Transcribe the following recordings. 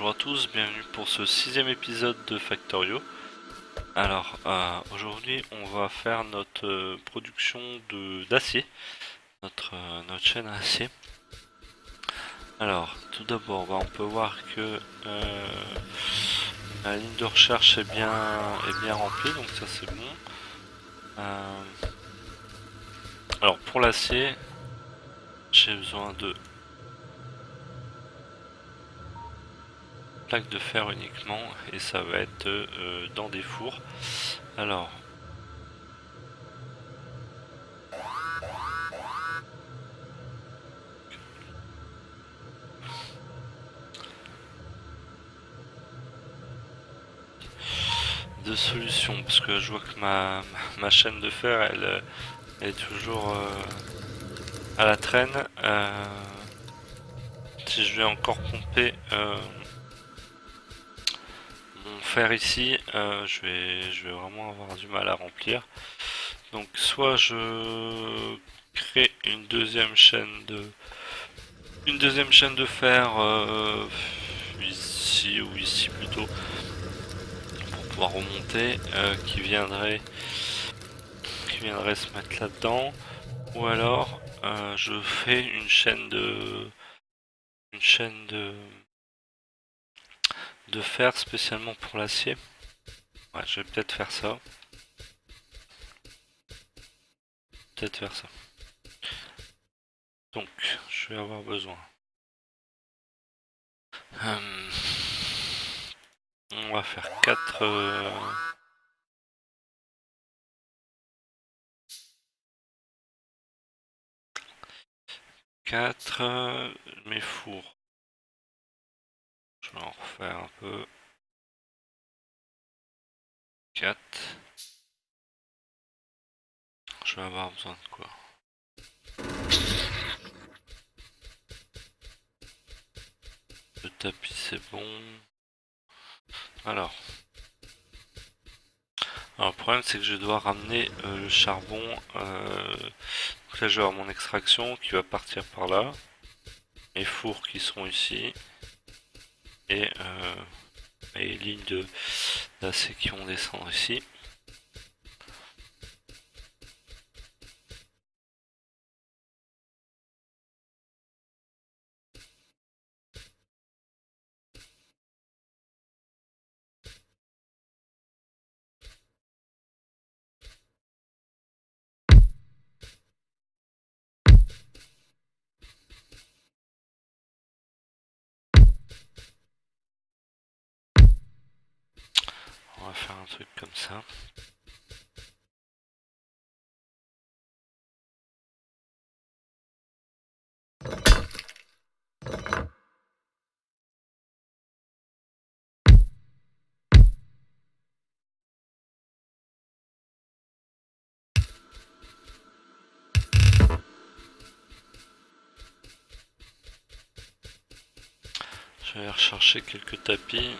bonjour à tous, bienvenue pour ce 6e épisode de Factorio. Alors aujourd'hui on va faire notre production d'acier, notre chaîne à acier. Alors tout d'abord on peut voir que la ligne de recherche est bien remplie, donc ça c'est bon. Alors pour l'acier j'ai besoin de plaques de fer uniquement et ça va être dans des fours. Alors deux solutions, parce que je vois que ma chaîne de fer elle est toujours à la traîne. Si je vais encore pomper mon fer ici, je vais vraiment avoir du mal à remplir. Donc soit je crée une deuxième chaîne de fer ici ou ici plutôt pour pouvoir remonter, qui viendrait se mettre là-dedans, ou alors je fais une chaîne de fer spécialement pour l'acier. Ouais, je vais peut-être faire ça. Donc, je vais avoir besoin. On va faire 4 mes fours. Je vais en refaire un peu. 4. Je vais avoir besoin de quoi? Le tapis c'est bon. Alors le problème c'est que je dois ramener le charbon. Donc là je vais avoir mon extraction qui va partir par là. Mes fours qui seront ici. Et les lignes d'acier qui vont descendre ici. On va faire un truc comme ça. Je vais rechercher quelques tapis.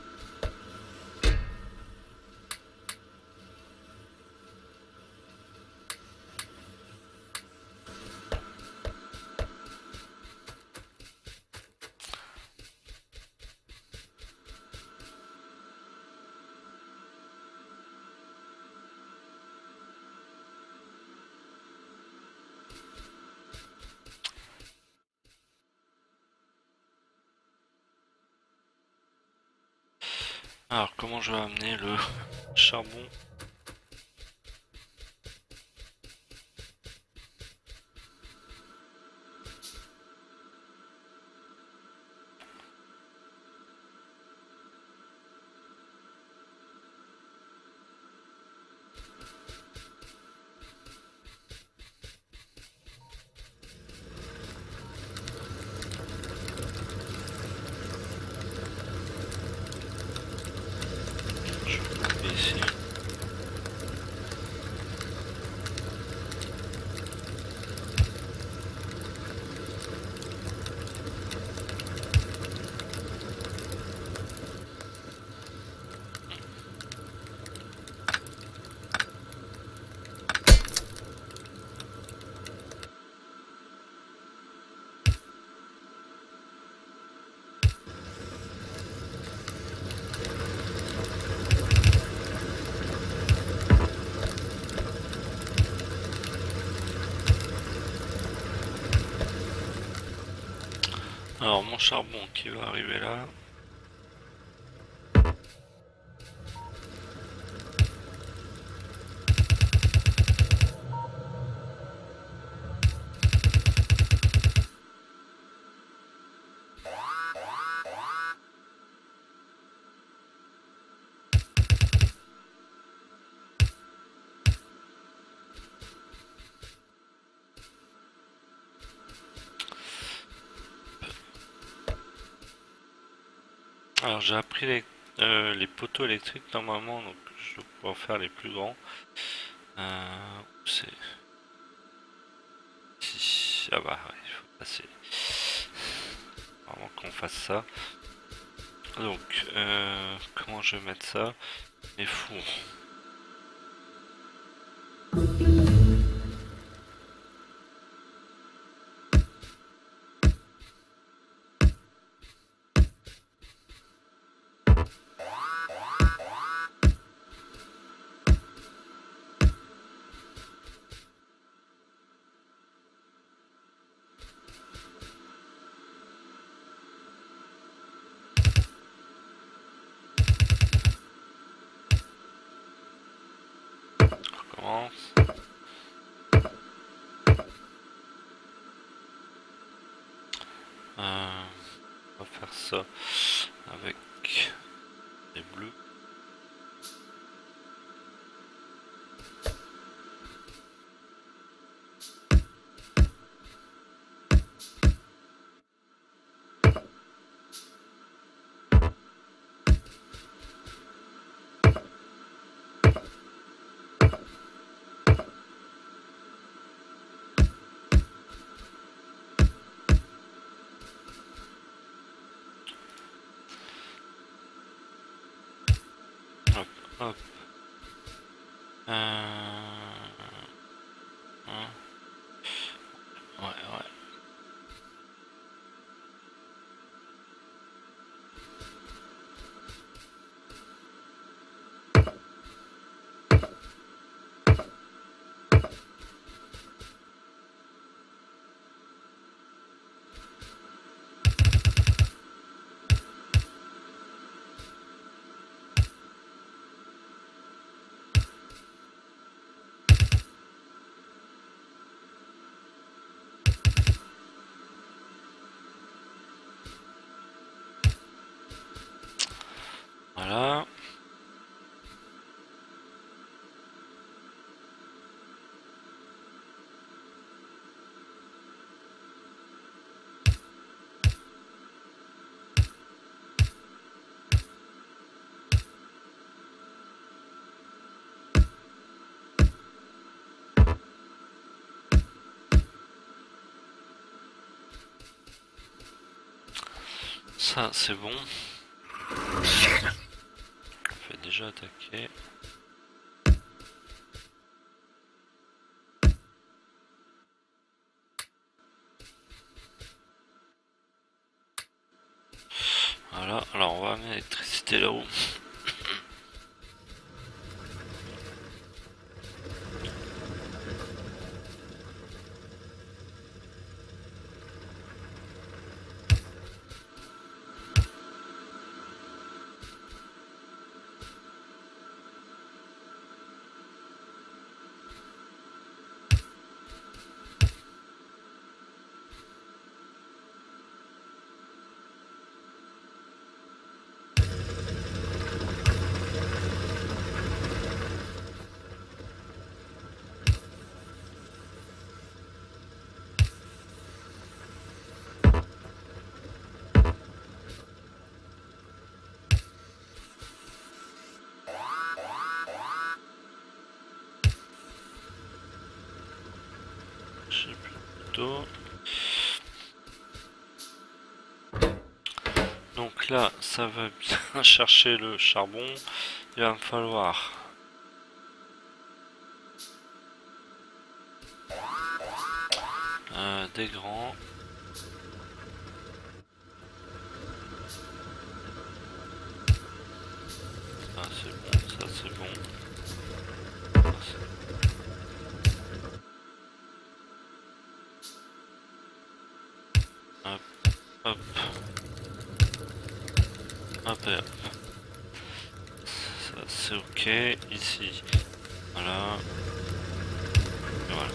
Alors comment je vais amener le charbon? Je vais couper ici. Alors mon charbon qui va arriver là. Alors j'ai appris les poteaux électriques normalement, donc je vais pouvoir faire les plus grands. C'est ici. Ah bah ouais, il faut passer. Vraiment qu'on fasse ça. Donc comment je vais mettre ça? Les fours. On recommence. On va faire ça avec les bleus. Hop, hop. Hein. Ouais, ouais. Voilà. Ça, c'est bon. On fait déjà attaquer. Voilà, alors on va mettre l'électricité là-haut. Je sais plus plutôt. Donc là, ça va bien chercher le charbon. Il va me falloir des grands. Ça c'est bon, ça c'est bon. Ça, hop, hop. Hop. Hop et hop. Ça c'est ok. Ici. Voilà. Et voilà.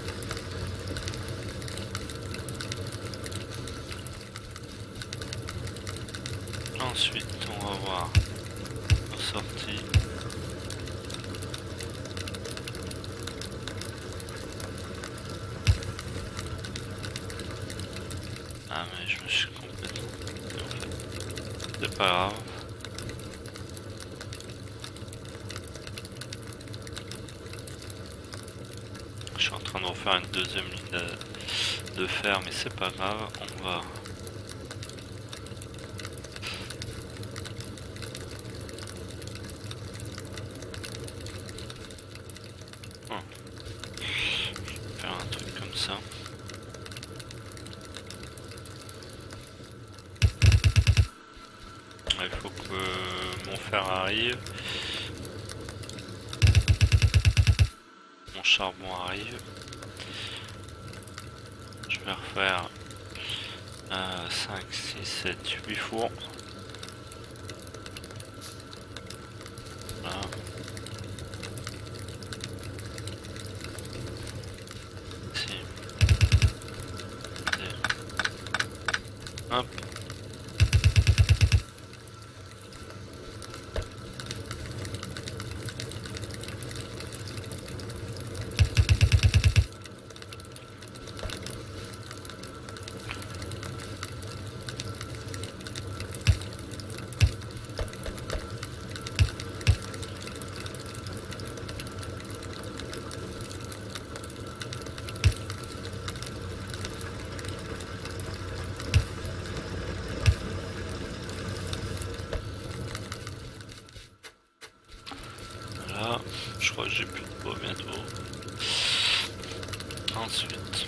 Ensuite on va voir nos sorties. Ah mais je me suis complètement trompé en fait. C'est pas grave. Je suis en train de refaire une deuxième ligne de fer mais c'est pas grave. On va... faire un truc comme ça. Il faut que mon fer arrive. Mon charbon arrive. Je vais refaire 5, 6, 7, 8 fours. Voilà. Ici. Hop. Voilà. Je crois que j'ai plus de bois bientôt. Ensuite.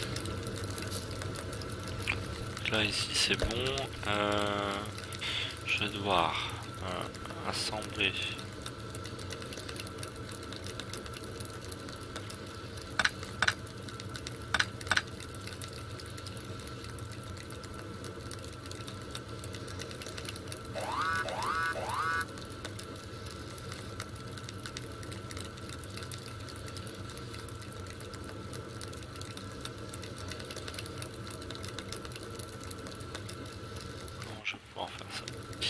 Là ici c'est bon. Je vais devoir assembler. Comment je vais pouvoir faire ça?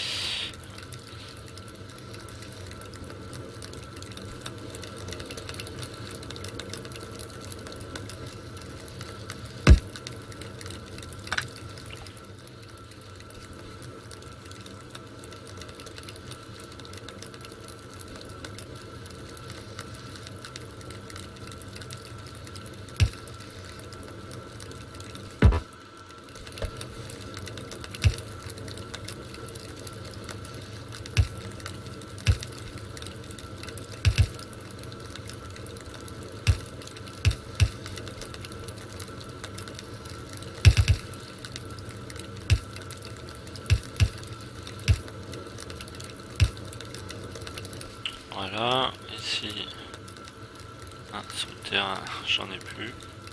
Voilà, ici, sur le terrain, j'en ai plus.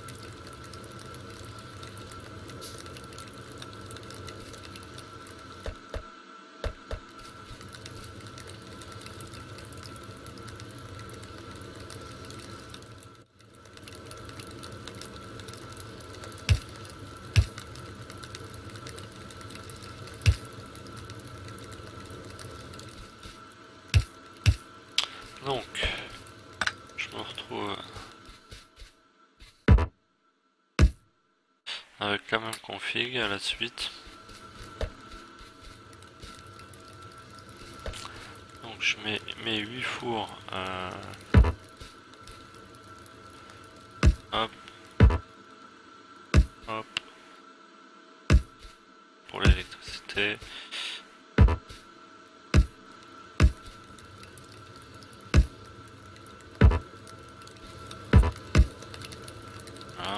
Donc, je me retrouve avec la même config à la suite. Donc je mets mes 8 fours hop, hop, pour l'électricité. Voilà.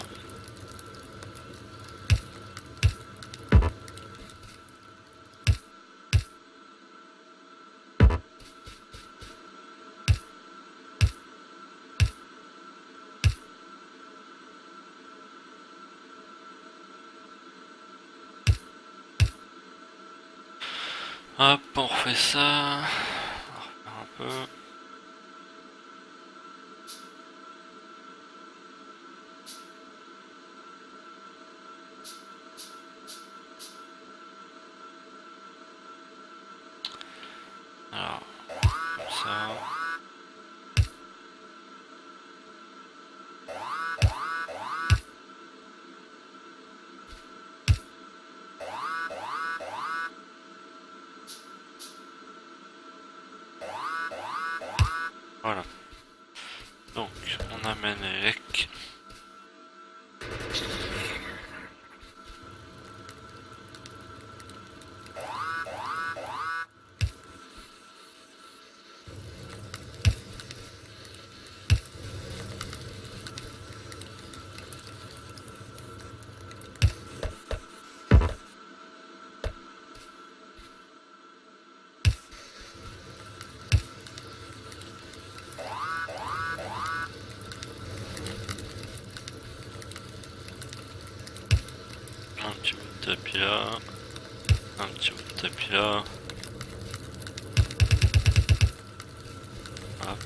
Hop, on refait ça. On va refaire un peu. Alors, comme ça. Voilà. Donc, on amène les lecs. Un petit bout de tapis là. Un petit bout de tapis là. Hop.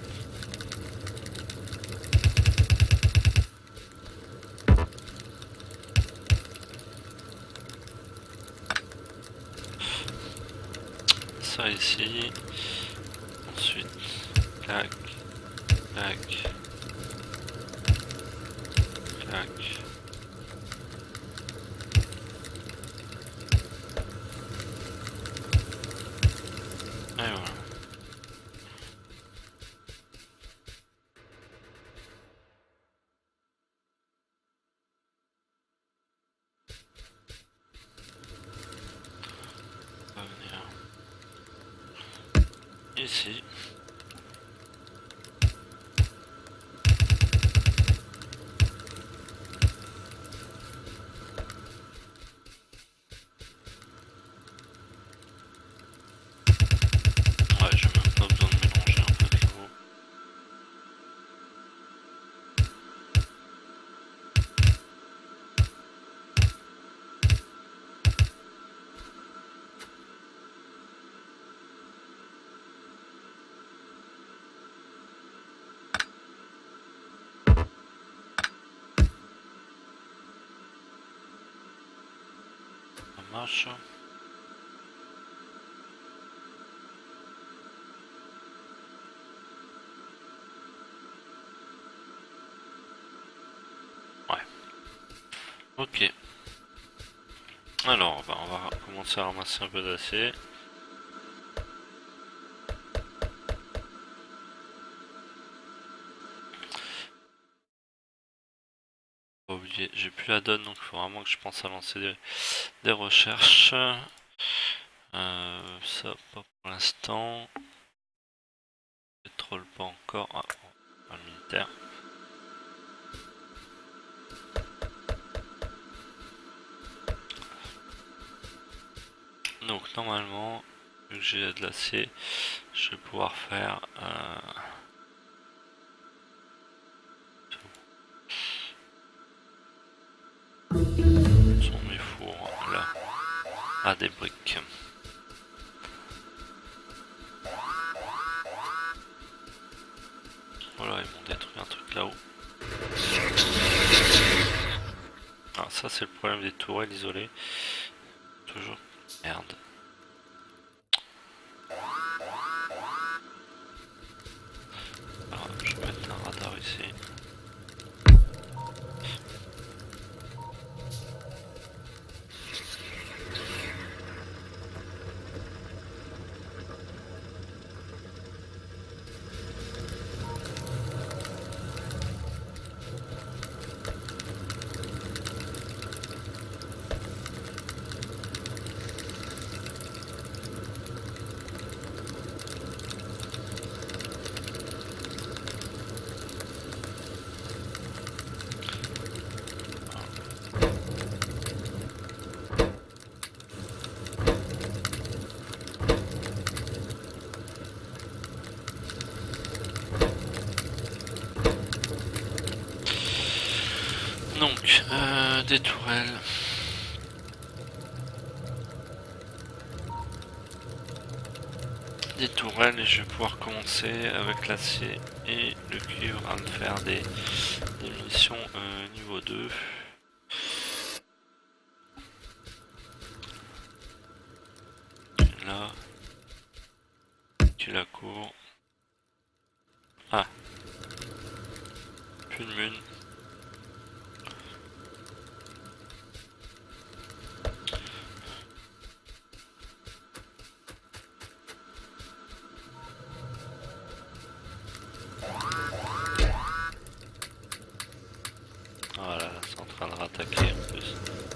Ça ici. Ensuite, clac, clac, clac. Et voilà. On va venir ici. Ouais, j'ai même pas besoin de mélanger en fait l'eau. Ça marche. Ouais. Ok. Alors, bah, on va commencer à ramasser un peu d'acier. Pas oublier, j'ai plus la donne, donc il faut vraiment que je pense à lancer des recherches. Ça, pas pour l'instant. Pétrole, pas encore. Ah, bon, le militaire. Donc normalement, vu que j'ai de l'acier, je vais pouvoir faire sur mes fours là à des briques. Voilà, ils m'ont détruit un truc là-haut. Ah, ça c'est le problème des tourelles isolées. Toujours. Merde. Alors, je vais mettre un radar ici. Donc, des tourelles. des tourelles et je vais pouvoir commencer avec l'acier et le cuivre à me faire des munitions niveau 2. Là, qui la court. Ah, plus de mun. Voilà, c'est en train de rattaquer en plus.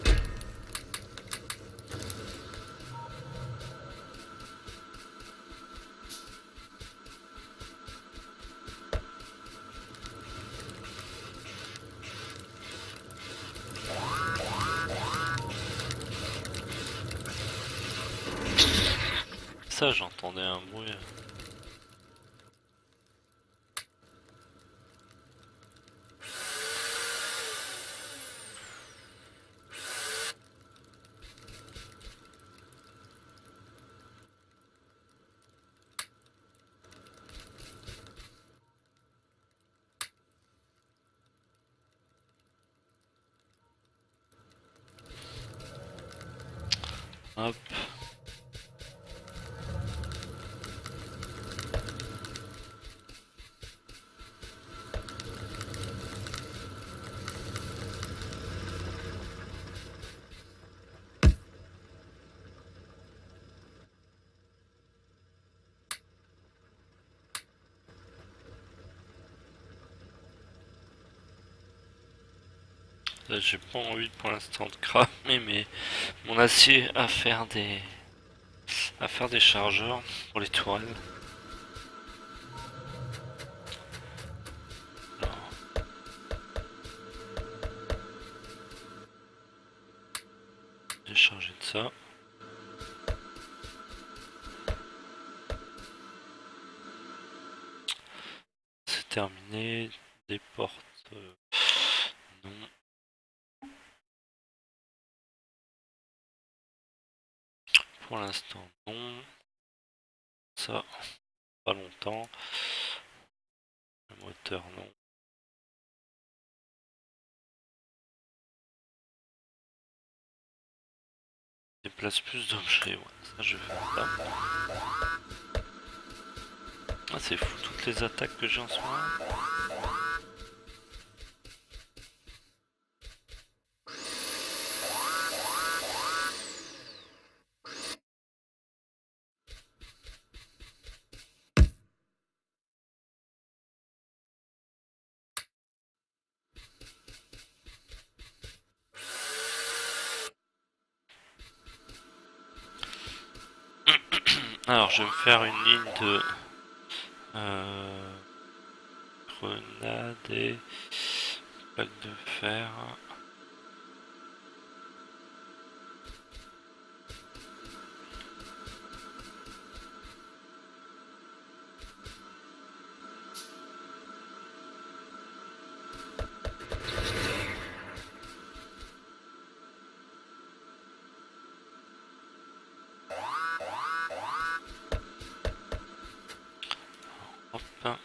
Ça, j'entendais un bruit. Hop. Là, j'ai pas envie pour l'instant de cramer mon acier à faire des chargeurs pour les tourelles. J'ai chargé de ça. C'est terminé. Des portes. Non. Pour l'instant, non. Ça, pas longtemps. Le moteur, non. Déplace plus d'objets, ouais. Ça, je vais faire ça. Ah, c'est fou, toutes les attaques que j'ai en ce moment. Alors, je vais me faire une ligne de grenades et plaques de fer. Hop.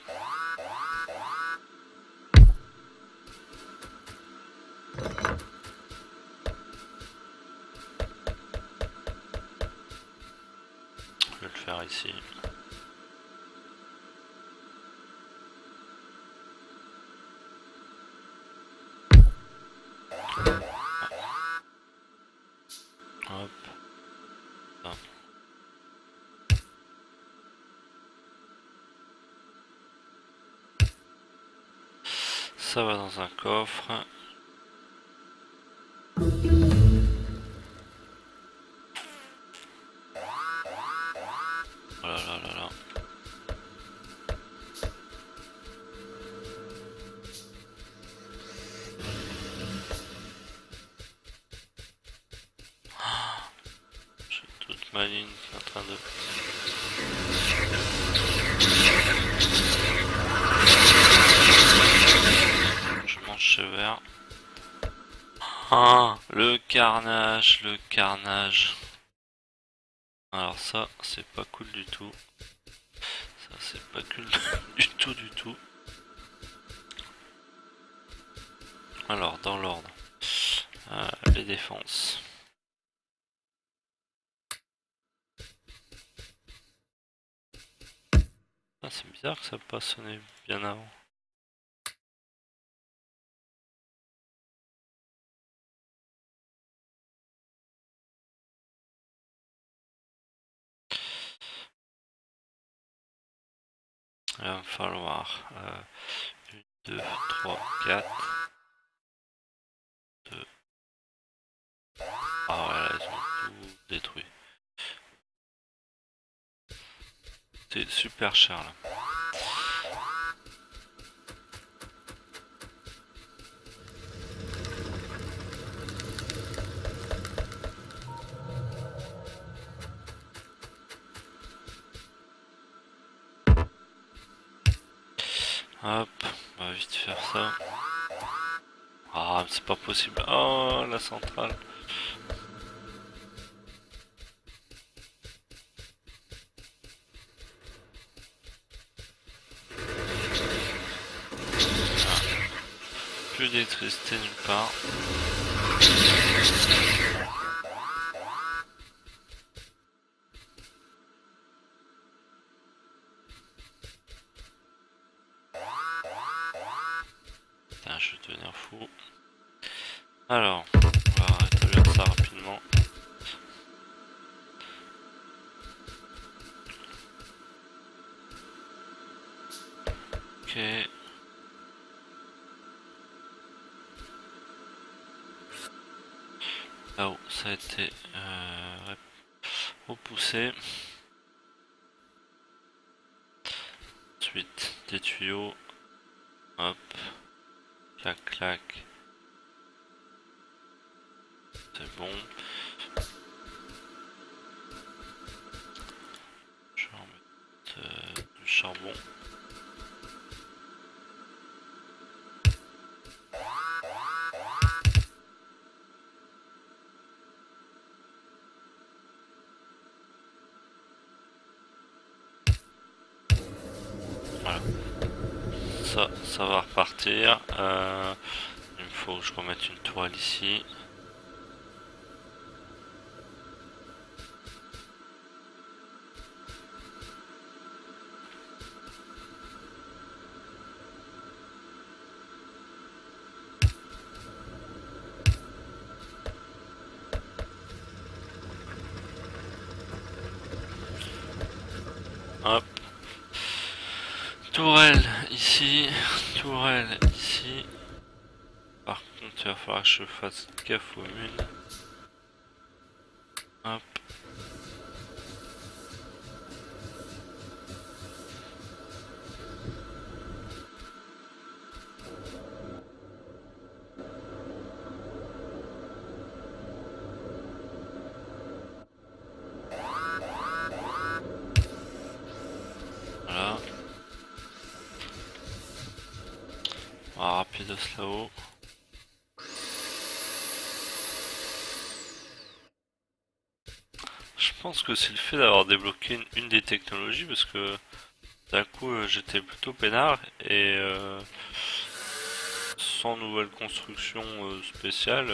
Je vais le faire ici. Hop. Ça. Ça va dans un coffre. Oh là là là là. J'ai toute ma ligne qui est en train de... Je mange sévère. Ah, le carnage, le carnage. Alors ça, c'est pas cool du tout. c'est pas cool du tout du tout. Alors dans l'ordre, les défenses. Ah, c'est bizarre que ça n'a pas sonné bien avant. Il va me falloir 1, 2, 3, 4. 2. Ah ouais, là, ils ont tout détruit. C'est super cher là. Hop, on va vite faire ça. Ah, mais c'est pas possible. Oh, la centrale. Plus d'électricité nulle part. Putain, je vais devenir fou. Alors, on va rétablir ça rapidement. Ok. Là-haut, ça a été repoussé. Ensuite, des tuyaux. Hop. Clac, clac. C'est bon. Je vais remettre du charbon. Voilà. Ça va repartir. Il me faut que je remette une toile ici. Hop. Tourelle ici. Tourelle ici. Par contre, il va falloir que je fasse gaffe aux munes. Hop. Voilà. On va rapidos là-haut. Je pense que c'est le fait d'avoir débloqué une des technologies parce que d'un coup j'étais plutôt peinard et sans nouvelle construction spéciale.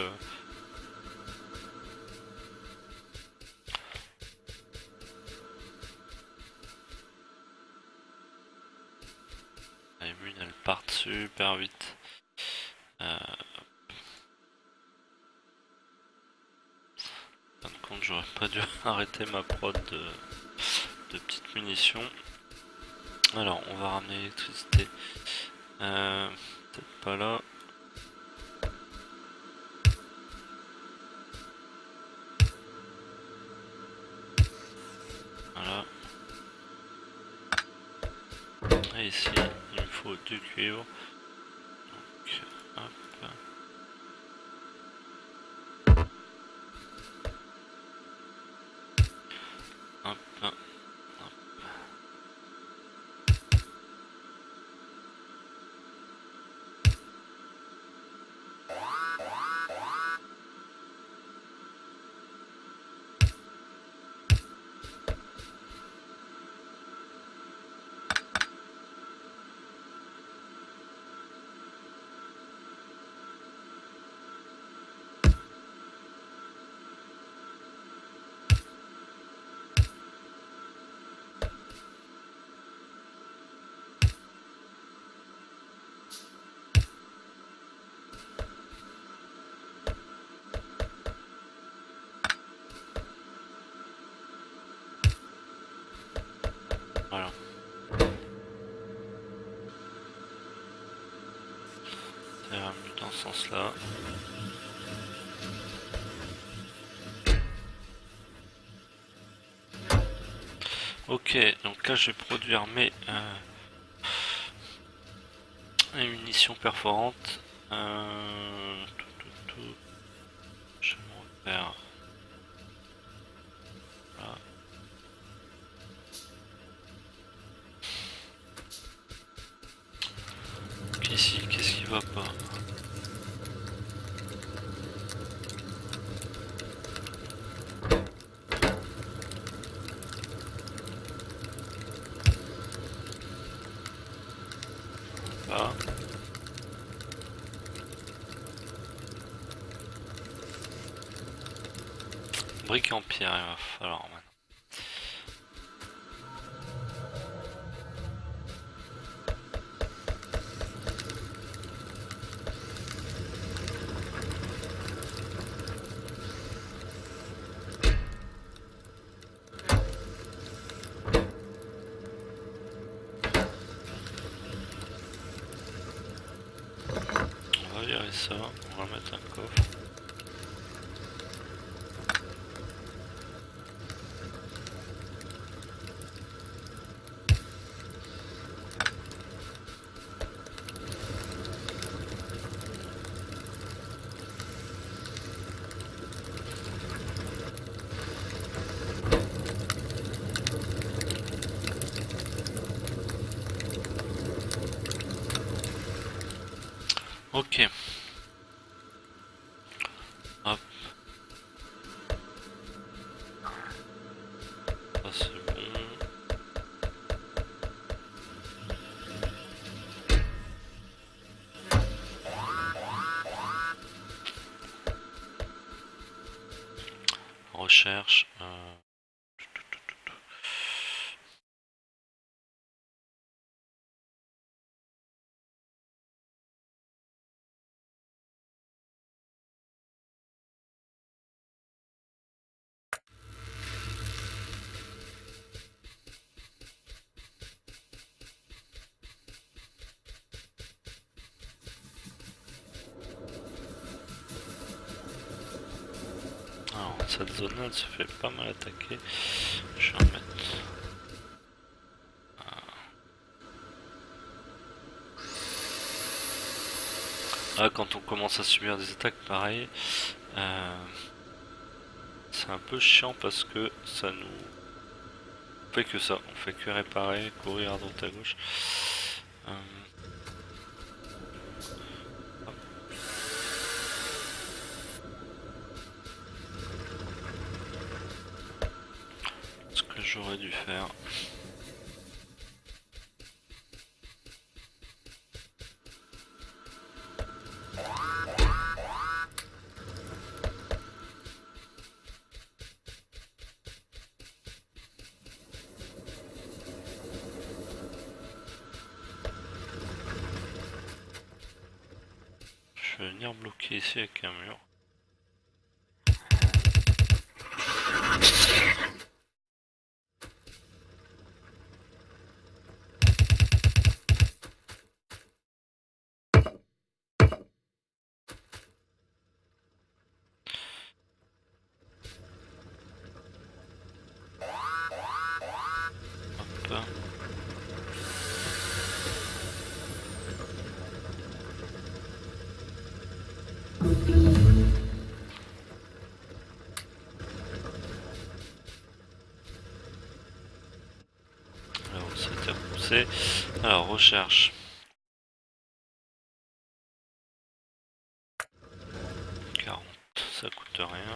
Les munes elles partent super vite. En fin de compte, j'aurais pas dû arrêter ma prod de petites munitions. Alors, on va ramener l'électricité. Peut-être pas là. Voilà. Et ici, il me faut du cuivre. Donc, hop. Hop, hop. Voilà. Ça ira mieux dans ce sens-là. Ok, donc là je vais produire mes munitions perforantes. Je vais me refaire. Voilà. Donc ici, qu'est-ce qui va pas? Là. Brique en pierre, il va falloir maintenant. On va virer ça, on va mettre un coffre. Ok. Hop. Ça c'est bon. Recherche. Alors, cette zone-là, elle se fait pas mal attaquer. Je vais en mettre. Ah, quand on commence à subir des attaques pareilles, c'est un peu chiant parce que ça nous fait que ça. On fait que réparer, courir à droite à gauche. Ce que j'aurais dû faire. Je vais venir bloquer ici avec un mur. Hop. Alors, c'était repoussé. Alors, recherche. 40, ça coûte rien.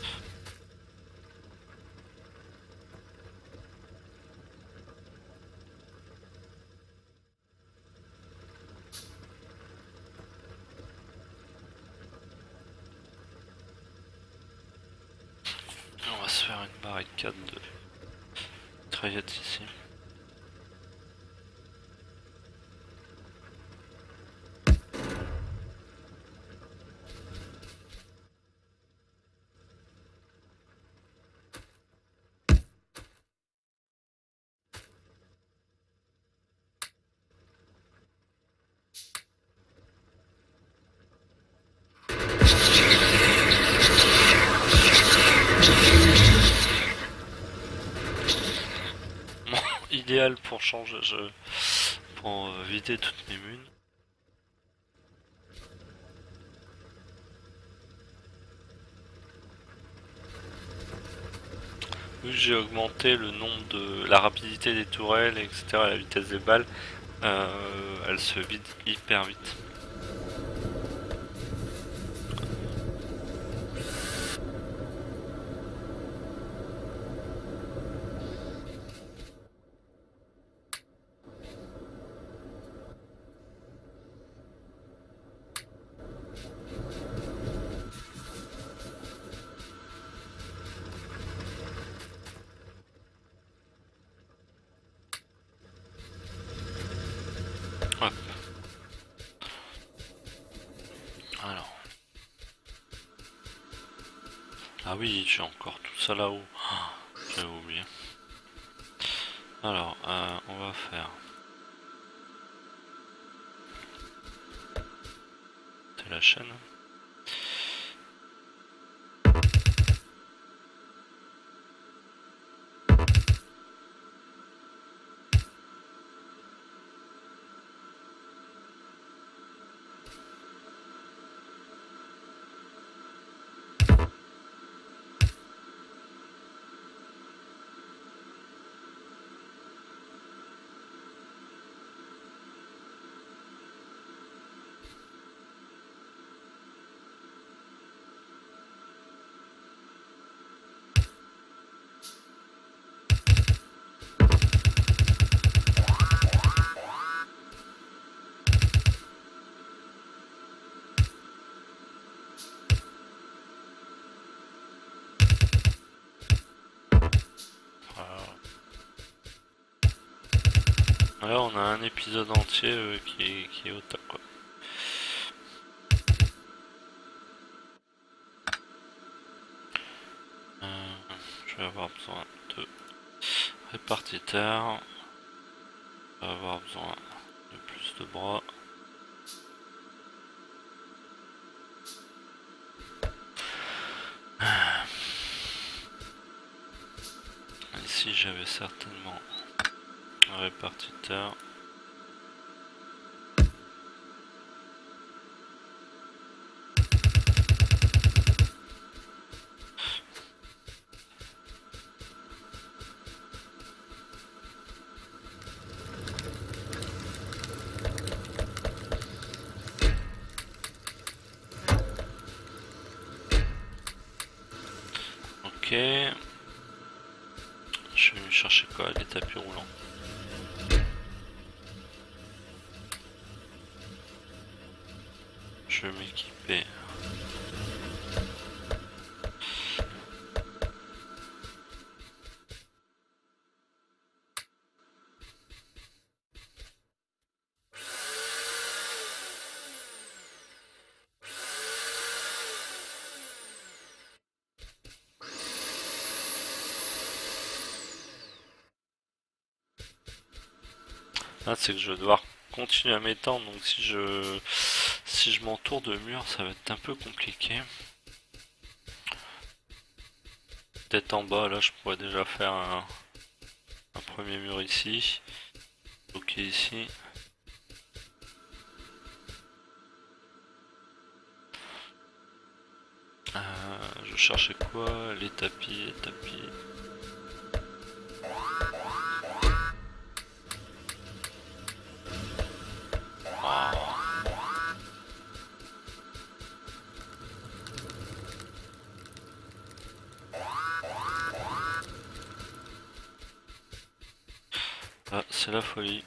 On va se faire une barricade de mitraillettes ici. idéal pour changer, pour vider toutes mes munes. Vu que j'ai augmenté le nombre de la rapidité des tourelles, etc., la vitesse des balles, elles se vident hyper vite. Hop. Alors. Ah oui, j'ai encore tout ça là-haut. Ah, j'avais oublié. Alors, on va faire... C'est la chaîne. Là, on a un épisode entier qui est au top, quoi. Je vais avoir besoin de répartiteur. Je vais avoir besoin de plus de bras. Ici, j'avais certainement un répartiteur. Ok. Je vais me chercher quoi? Les tapis roulants. Je vais m'équiper. Là, c'est que je vais devoir continuer à m'étendre, donc si je m'entoure de murs, ça va être un peu compliqué. Peut-être en bas, là, je pourrais déjà faire un premier mur ici. Ok, ici. Je cherchais quoi? Les tapis, les tapis. Ah, c'est la folie.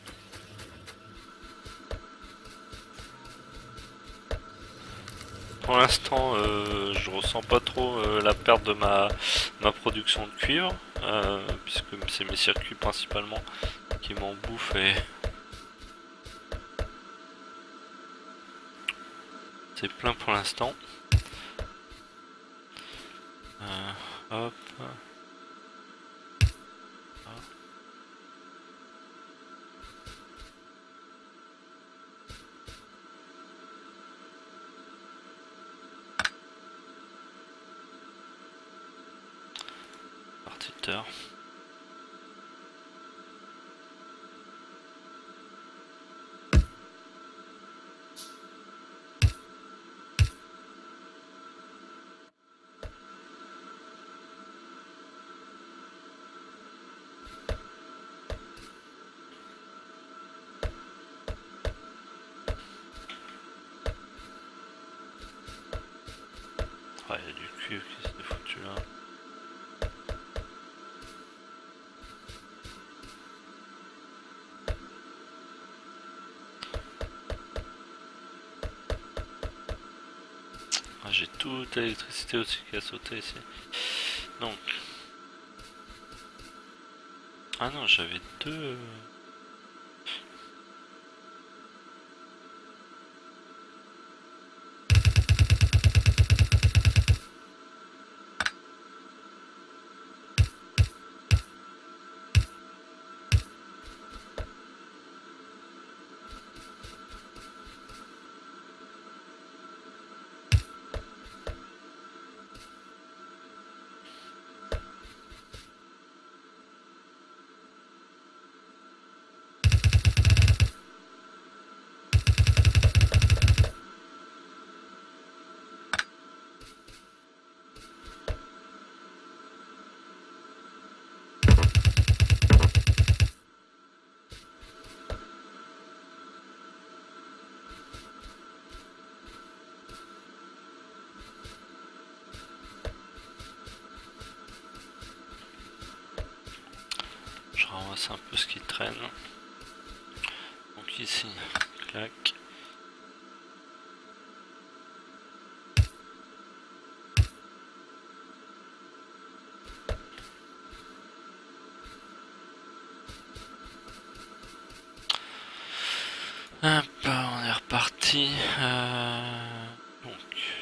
Pour l'instant, je ressens pas trop la perte de ma production de cuivre, puisque c'est mes circuits principalement qui m'en bouffent et c'est plein pour l'instant. Hop. Partiteur. Ah, il y a du cuivre qui s'est foutu là. Ah, j'ai toute l'électricité aussi qui a sauté ici. Donc. Ah non, j'avais deux. Je ramasse un peu ce qui traîne. Donc ici, clac. Hop, on est reparti. Donc.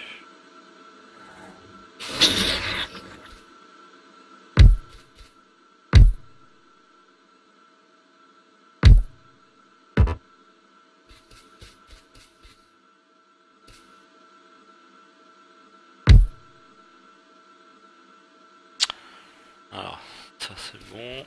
Alors, ça c'est bon.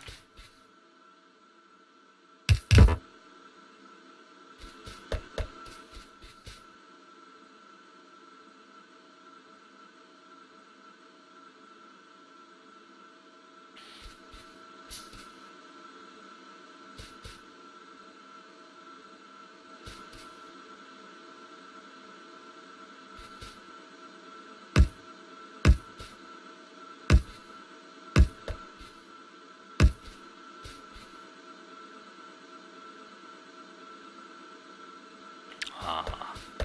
Ah.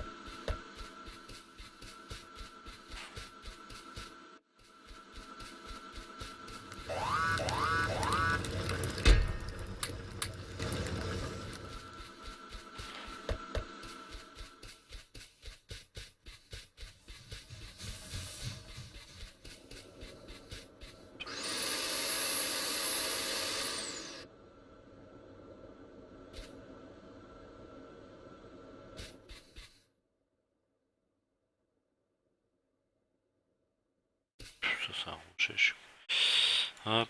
Ça c'est un rocher, je suis... Hop.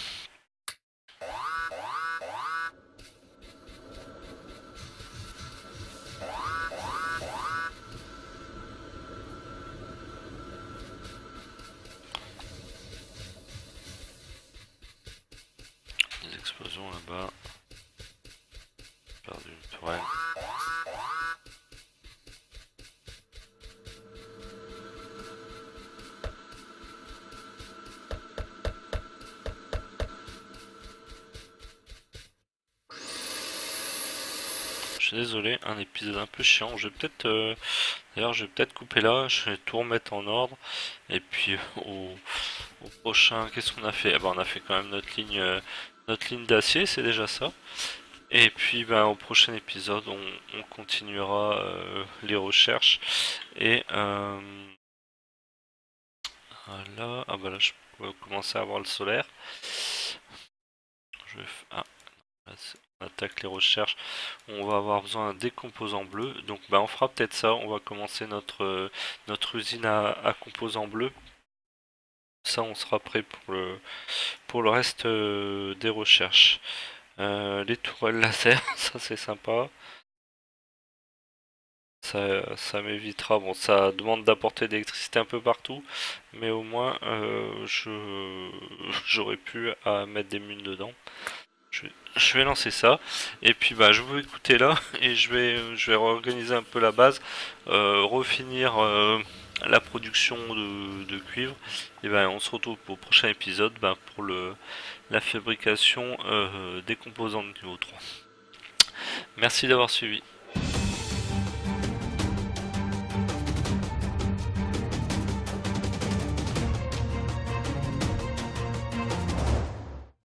Des explosions là-bas. Perdu une tourelle. Je suis désolé, un épisode un peu chiant. Je vais peut-être, d'ailleurs, je vais peut-être couper là. Je vais tout remettre en ordre. Et puis au prochain, qu'est-ce qu'on a fait? Eh ben, on a fait quand même notre ligne d'acier, c'est déjà ça. Et puis, ben, au prochain épisode, on continuera les recherches. Et voilà, ah bah là, je peux commencer à voir le solaire. Ah, on attaque les recherches. On va avoir besoin des composants bleus. Donc bah, on fera peut-être ça. On va commencer notre usine à composants bleus. Ça, on sera prêt pour le reste des recherches. Les tourelles laser, ça c'est sympa. Ça m'évitera. Bon, ça demande d'apporter de l'électricité un peu partout, mais au moins j'aurais pu à mettre des mines dedans. Je vais lancer ça et puis bah je vais vous écouter là et je vais réorganiser un peu la base, refinir la production de cuivre, et ben on se retrouve au prochain épisode pour la fabrication des composants de niveau 3. Merci d'avoir suivi.